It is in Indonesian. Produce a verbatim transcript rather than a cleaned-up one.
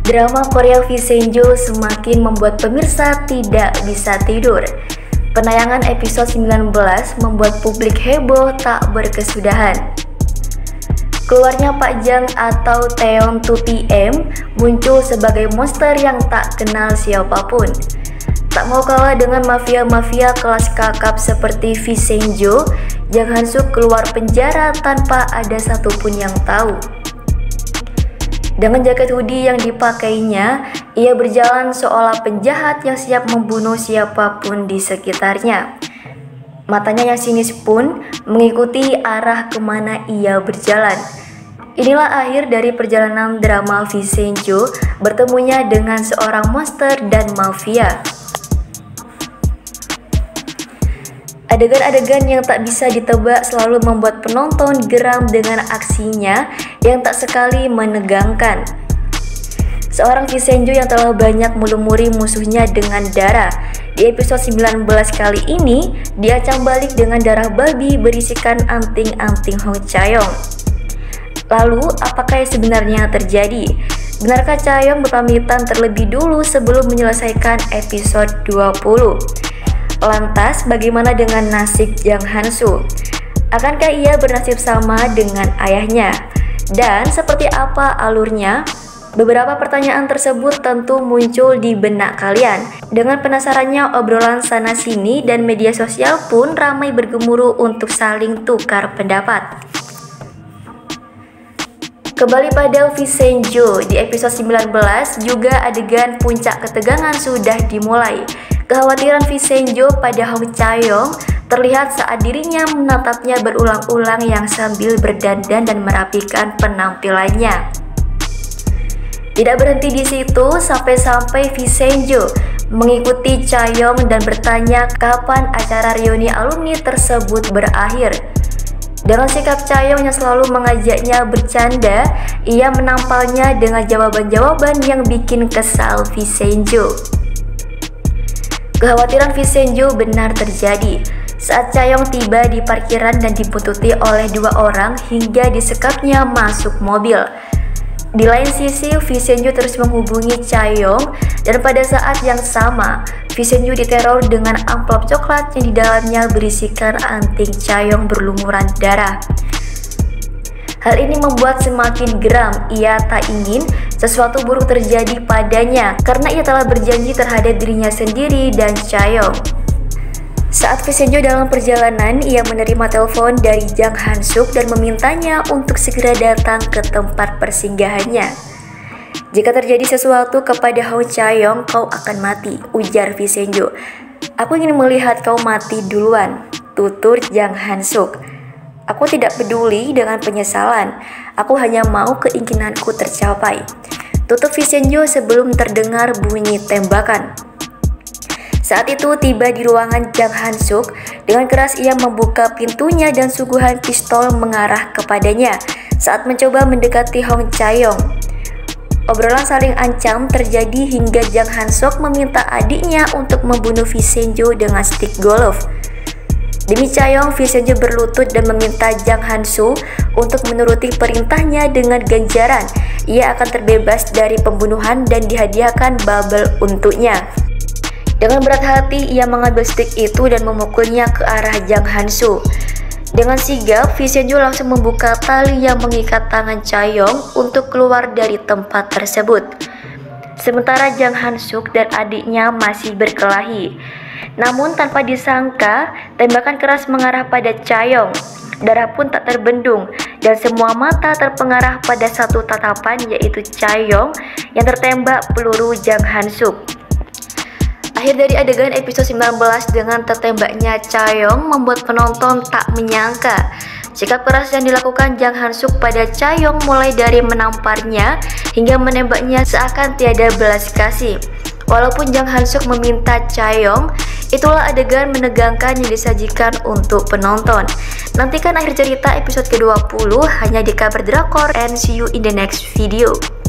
Drama Korea Vincenzo semakin membuat pemirsa tidak bisa tidur. Penayangan episode sembilan belas membuat publik heboh tak berkesudahan. Keluarnya Pak Jang atau Taeyong dua P M muncul sebagai monster yang tak kenal siapapun. Tak mau kalah dengan mafia-mafia kelas kakap seperti Vincenzo, Jang Han-suk keluar penjara tanpa ada satupun yang tahu. Dengan jaket hoodie yang dipakainya, ia berjalan seolah penjahat yang siap membunuh siapapun di sekitarnya. Matanya yang sinis pun mengikuti arah kemana ia berjalan. Inilah akhir dari perjalanan drama Vincenzo bertemunya dengan seorang monster dan mafia. Adegan-adegan yang tak bisa ditebak selalu membuat penonton geram dengan aksinya yang tak sekali menegangkan. Seorang Vincenzo yang telah banyak melumuri musuhnya dengan darah, di episode sembilan belas kali ini diacam balik dengan darah babi berisikan anting-anting Hong Chae-yong. Lalu, apakah yang sebenarnya terjadi? Benarkah Chae-yong berpamitan terlebih dulu sebelum menyelesaikan episode dua puluh? Lantas, bagaimana dengan nasib Jang Han-suk? Akankah ia bernasib sama dengan ayahnya? Dan seperti apa alurnya? Beberapa pertanyaan tersebut tentu muncul di benak kalian. Dengan penasarannya, obrolan sana-sini dan media sosial pun ramai bergemuruh untuk saling tukar pendapat. Kembali pada Vincenzo, di episode sembilan belas juga adegan puncak ketegangan sudah dimulai. Kekhawatiran Vincenzo pada Hong Chae-yong terlihat saat dirinya menatapnya berulang-ulang yang sambil berdandan dan merapikan penampilannya. Tidak berhenti di situ, sampai-sampai Vincenzo mengikuti Chae-yong dan bertanya kapan acara reuni alumni tersebut berakhir. Dengan sikap Chae-yong yang selalu mengajaknya bercanda, ia menampalnya dengan jawaban-jawaban yang bikin kesal Vincenzo. Kekhawatiran Vincenzo benar terjadi saat Chae-yong tiba di parkiran dan dibuntuti oleh dua orang hingga disekapnya masuk mobil. Di lain sisi, Vincenzo terus menghubungi Chae-yong dan pada saat yang sama, Vincenzo diteror dengan amplop coklat yang di dalamnya berisikan anting Chae-yong berlumuran darah. Hal ini membuat semakin geram. Ia tak ingin sesuatu buruk terjadi padanya karena ia telah berjanji terhadap dirinya sendiri dan Chae-yong. Saat Vincenzo dalam perjalanan, ia menerima telepon dari Jang Han-suk dan memintanya untuk segera datang ke tempat persinggahannya. Jika terjadi sesuatu kepada Hong Chae-yong, kau akan mati, ujar Vincenzo. Aku ingin melihat kau mati duluan, tutur Jang Han-suk. Aku tidak peduli dengan penyesalan, aku hanya mau keinginanku tercapai, tutup Vincenzo sebelum terdengar bunyi tembakan. Saat itu tiba di ruangan Jang Han-suk, dengan keras ia membuka pintunya dan suguhan pistol mengarah kepadanya saat mencoba mendekati Hong Chae-yong. Obrolan saling ancam terjadi hingga Jang Han-suk meminta adiknya untuk membunuh Vincenzo dengan stick golf. Demi Chae-yong, Vincenzo berlutut dan meminta Jang Han-suk untuk menuruti perintahnya dengan ganjaran. Ia akan terbebas dari pembunuhan dan dihadiahkan bubble untuknya. Dengan berat hati, ia mengambil stick itu dan memukulnya ke arah Jang Han-suk. Dengan sigap, Vincenzo langsung membuka tali yang mengikat tangan Chae-yong untuk keluar dari tempat tersebut. Sementara Jang Han-suk dan adiknya masih berkelahi. Namun tanpa disangka, tembakan keras mengarah pada Chae-yong. Darah pun tak terbendung dan semua mata terpengarah pada satu tatapan, yaitu Chae-yong yang tertembak peluru Jang Han-suk. Akhir dari adegan episode sembilan belas dengan tertembaknya Chae-yong membuat penonton tak menyangka. Sikap keras yang dilakukan Jang Han-suk pada Chae-yong mulai dari menamparnya hingga menembaknya seakan tiada belas kasih. Walaupun Jang Han-suk meminta Chae-yong, itulah adegan menegangkan yang disajikan untuk penonton. Nantikan akhir cerita episode ke dua puluh hanya di Kabar Drakor, and see you in the next video.